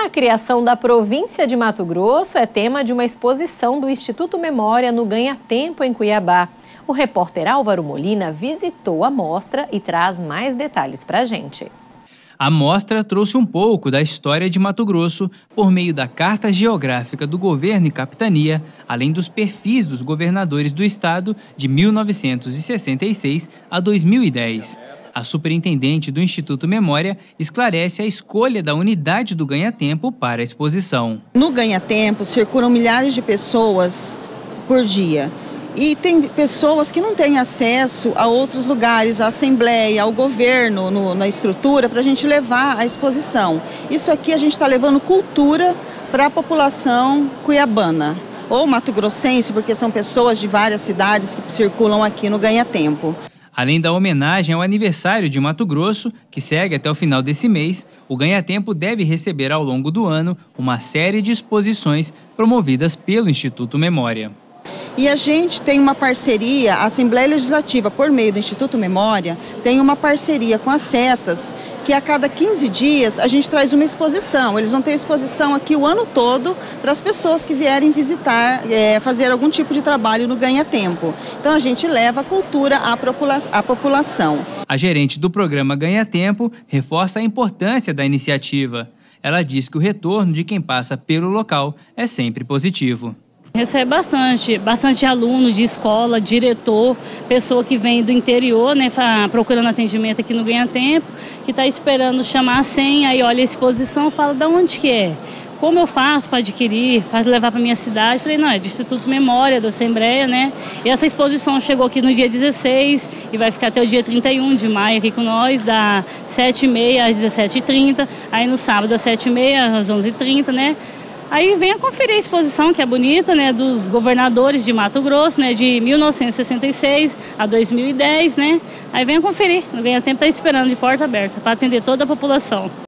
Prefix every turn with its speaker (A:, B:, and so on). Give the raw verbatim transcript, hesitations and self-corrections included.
A: A criação da província de Mato Grosso é tema de uma exposição do Instituto Memória no Ganha Tempo, em Cuiabá. O repórter Álvaro Molina visitou a mostra e traz mais detalhes para a gente.
B: A mostra trouxe um pouco da história de Mato Grosso por meio da Carta Geográfica do Governo e Capitania, além dos perfis dos governadores do estado de mil novecentos e sessenta e seis a dois mil e dez. A superintendente do Instituto Memória esclarece a escolha da unidade do Ganha Tempo para a exposição.
C: No Ganha Tempo circulam milhares de pessoas por dia. E tem pessoas que não têm acesso a outros lugares, à Assembleia, ao governo, no, na estrutura, para a gente levar a exposição. Isso aqui a gente está levando cultura para a população cuiabana, ou mato-grossense, porque são pessoas de várias cidades que circulam aqui no Ganha Tempo.
B: Além da homenagem ao aniversário de Mato Grosso, que segue até o final desse mês, o Ganha Tempo deve receber ao longo do ano uma série de exposições promovidas pelo Instituto Memória.
C: E a gente tem uma parceria, a Assembleia Legislativa, por meio do Instituto Memória, tem uma parceria com as setas, que a cada quinze dias a gente traz uma exposição. Eles vão ter exposição aqui o ano todo para as pessoas que vierem visitar, é, fazer algum tipo de trabalho no Ganha Tempo. Então a gente leva a cultura à, popula à população.
B: A gerente do programa Ganha Tempo reforça a importância da iniciativa. Ela diz que o retorno de quem passa pelo local é sempre positivo.
D: Recebe bastante, bastante aluno de escola, diretor, pessoa que vem do interior, né, procurando atendimento aqui no Ganha Tempo, que está esperando chamar a senha, aí olha a exposição e fala de onde que é, como eu faço para adquirir, para levar para minha cidade. Falei, não, é do Instituto Memória, da Assembleia, né? E essa exposição chegou aqui no dia dezesseis e vai ficar até o dia trinta e um de maio aqui com nós, da sete e meia às dezessete e trinta, aí no sábado das sete e meia às onze e trinta, né? Aí venha conferir a exposição, que é bonita, né, dos governadores de Mato Grosso, né, de mil novecentos e sessenta e seis a dois mil e dez, né? Aí venha conferir, o Ganha Tempo está esperando de porta aberta para atender toda a população.